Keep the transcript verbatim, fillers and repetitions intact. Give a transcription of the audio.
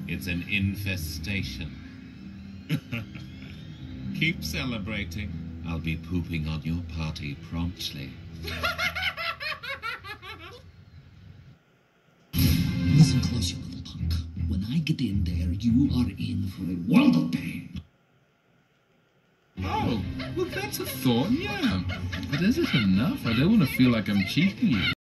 It's an infestation. Keep celebrating. I'll be pooping on your party promptly. Listen close, you little punk. When I get in there, you are in for a world of pain. Oh, well, that's a thought, yeah. But is it enough? I don't want to feel like I'm cheating you.